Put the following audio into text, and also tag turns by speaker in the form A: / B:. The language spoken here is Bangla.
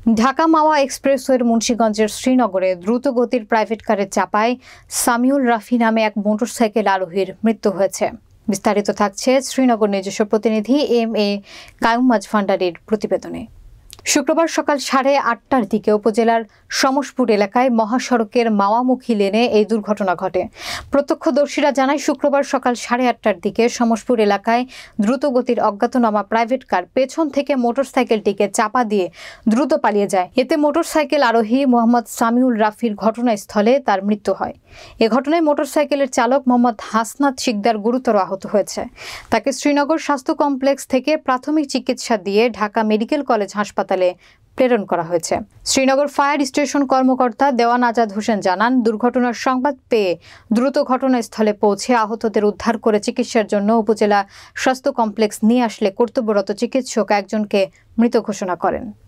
A: ঢাকা মাওয়া এক্সপ্রেসওয়ের মুন্সিগঞ্জের শ্রীনগরে দ্রুতগতির প্রাইভেট কারের চাপায় সামিউল রাফি নামে এক মোটরসাইকেল আরোহীর মৃত্যু হয়েছে। বিস্তারিত থাকছে শ্রীনগর নিজস্ব প্রতিনিধি এম.এ. কায়ুম মাজভান্ডারীর প্রতিবেদনে। শুক্রবার সকাল 8:30টার দিকে উপজেলার সমসপুর এলাকায় মহাসড়কের মাওয়ামুখী লেনে এই দুর্ঘটনা ঘটে। প্রত্যক্ষদর্শীরা জানায়, শুক্রবার সকাল 8:30টার দিকে সমসপুর এলাকায় দ্রুতগতির অজ্ঞাতনামা প্রাইভেট কার পেছন থেকে মোটরসাইকেলটিকে চাপা দিয়ে দ্রুত পালিয়ে যায়। এতে মোটরসাইকেল আরোহী মোহাম্মদ সামিউল রাফির ঘটনাস্থলে তার মৃত্যু হয়। এ ঘটনায় মোটরসাইকেলের চালক মোহাম্মদ হাসনাত শিকদার গুরুতর আহত হয়েছে। তাকে শ্রীনগর স্বাস্থ্য কমপ্লেক্স থেকে প্রাথমিক চিকিৎসা দিয়ে ঢাকা মেডিকেল কলেজ হাসপাতালে প্রেরণ করা হয়েছে। শ্রীনগর ফায়ার স্টেশন কর্মকর্তা দেওয়ান আজাদ হোসেন জানান, দুর্ঘটনার সংবাদ পেয়ে দ্রুত ঘটনাস্থলে পৌঁছে আহতদের উদ্ধার করে চিকিৎসার জন্য উপজেলা স্বাস্থ্য কমপ্লেক্স নিয়ে আসলে কর্তব্যরত চিকিৎসক একজনকে মৃত ঘোষণা করেন।